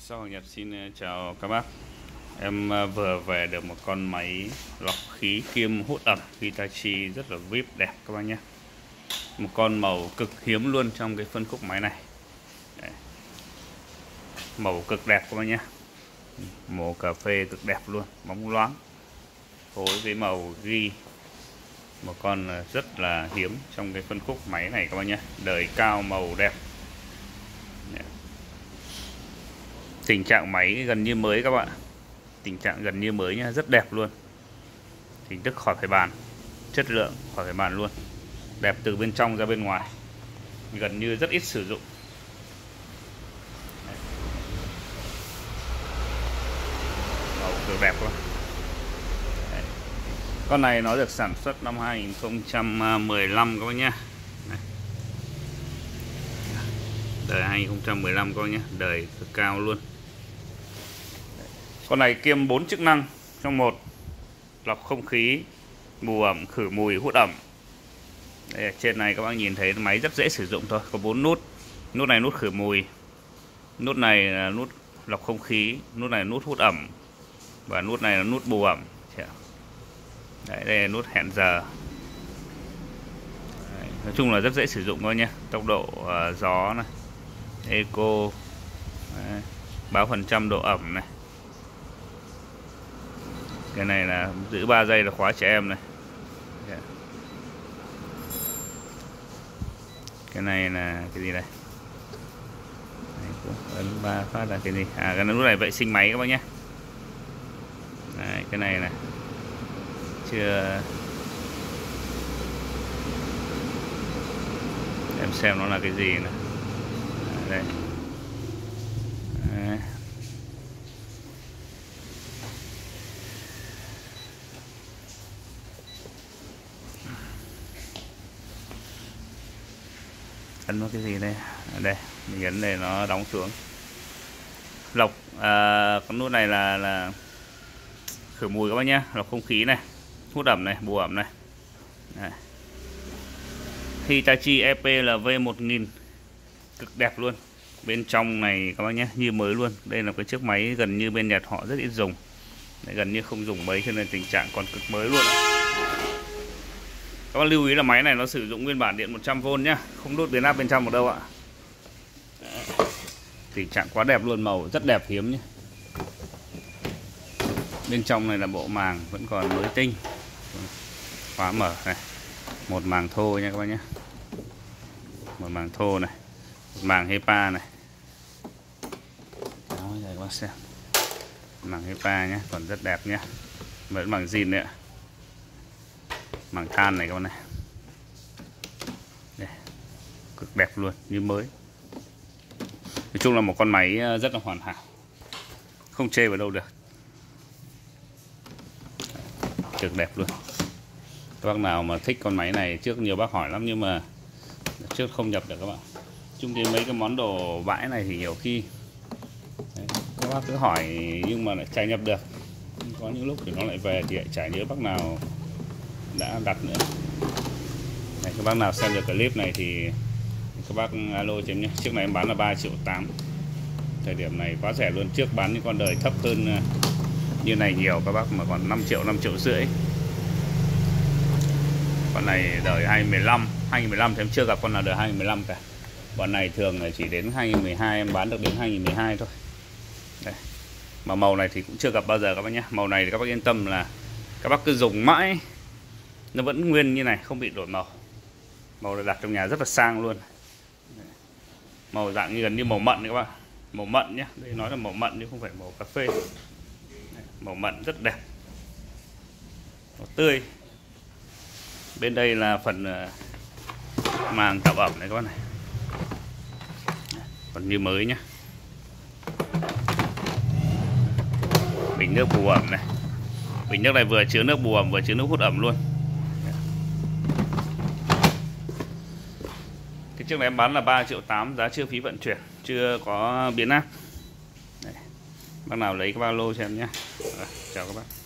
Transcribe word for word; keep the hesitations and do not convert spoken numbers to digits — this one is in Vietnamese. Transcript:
Sau Hoàng Nhật xin chào các bác. Em vừa về được một con máy lọc khí kiêm hút ẩm Hitachi rất là vip đẹp các bác nhé. Một con màu cực hiếm luôn trong cái phân khúc máy này. Đấy. Màu cực đẹp các bác nhé. Màu cà phê cực đẹp luôn, bóng loáng, phối với màu ghi. Một con rất là hiếm trong cái phân khúc máy này các bác nhé. Đời cao, màu đẹp. Tình trạng máy gần như mới các bạn. Tình trạng gần như mới nhá, rất đẹp luôn. Hình thức khỏi phải bàn, chất lượng khỏi phải bàn luôn. Đẹp từ bên trong ra bên ngoài. Gần như rất ít sử dụng. Màu cực đẹp luôn. Đấy. Con này nó được sản xuất năm hai nghìn không trăm mười lăm các bác nhá. Đấy. Đời hai nghìn không trăm mười lăm các bác nhá, đời cực cao luôn. Con này kiêm bốn chức năng trong một: lọc không khí, bù ẩm, khử mùi, hút ẩm. Đây, ở trên này các bác nhìn thấy máy rất dễ sử dụng thôi, có bốn nút. Nút này nút khử mùi, nút này là nút lọc không khí, nút này là nút hút ẩm, và nút này là nút bù ẩm. Đấy, đây là nút hẹn giờ. Đấy, nói chung là rất dễ sử dụng thôi nhé. Tốc độ uh, gió này, eco. Đấy, báo phần trăm độ ẩm này. Cái này là giữ ba giây là khóa trẻ em này. Cái này là cái gì đây? Ấn ba phát là cái gì? À, cái nút này vệ sinh máy các bác nhé. Đấy, cái này này chưa em xem nó là cái gì này. Đây. Đấy. Ấn vào cái gì đây? Ở đây mình ấn đây nó đóng xuống. Lọc à, con nút này là là khử mùi các bác nhé, lọc không khí này, hút ẩm này, bù ẩm này. Đây. Hitachi e pê lờ vê một nghìn cực đẹp luôn. Bên trong này các bác nhé, như mới luôn. Đây là cái chiếc máy gần như bên Nhật họ rất ít dùng. Đấy, gần như không dùng mấy cho nên tình trạng còn cực mới luôn. Các bác lưu ý là máy này nó sử dụng nguyên bản điện một trăm vôn nhá, không đốt biến áp bên trong một đâu ạ. Tình trạng quá đẹp luôn, màu rất đẹp hiếm nhé. Bên trong này là bộ màng vẫn còn mới tinh. Khóa mở này. Một màng thô nha các bác nhé. Một màng thô này, một màng HEPA này. Đó, đây các bác xem. Màng HEPA nhé, còn rất đẹp nhé. Vẫn bằng zin nữa. Màng than này các bạn này. Đây. Cực đẹp luôn, như mới. Nói chung là một con máy rất là hoàn hảo, không chê vào đâu được. Cực đẹp luôn. Các bác nào mà thích con máy này, trước nhiều bác hỏi lắm nhưng mà trước không nhập được các bạn. Chung thì mấy cái món đồ bãi này thì nhiều khi đấy, các bác cứ hỏi nhưng mà lại chả nhập được. Có những lúc thì nó lại về thì lại chả nhớ bác nào đã đặt nữa. Này, các bác nào xem được clip này thì các bác alo cho em nhé. Chiếc này em bán là ba triệu tám. Thời điểm này quá rẻ luôn. Trước bán những con đời thấp hơn như này nhiều các bác, mà còn năm triệu, năm triệu rưỡi. Con này đời hai nghìn mười lăm, hai nghìn mười lăm thì em chưa gặp con nào đời hai nghìn mười lăm cả. Con này thường là chỉ đến hai nghìn mười hai, em bán được đến hai nghìn mười hai thôi. Đây. Mà màu này thì cũng chưa gặp bao giờ các bác nhé. Màu này thì các bác yên tâm là các bác cứ dùng mãi nó vẫn nguyên như này, không bị đổi màu. Màu này đặt trong nhà rất là sang luôn. Màu dạng như gần như màu mận các bạn. Màu mận nhé, đây nói là màu mận chứ không phải màu cà phê. Màu mận rất đẹp, màu tươi. Bên đây là phần màng tạo ẩm này các bạn này, còn như mới nhé. Bình nước bù ẩm này. Bình nước này vừa chứa nước bù ẩm vừa chứa nước hút ẩm luôn. Cái chiếc này em bán là ba triệu tám, giá chưa phí vận chuyển, chưa có biến áp. Đấy. Bác nào lấy các ba lô cho em nhé. Chào các bác.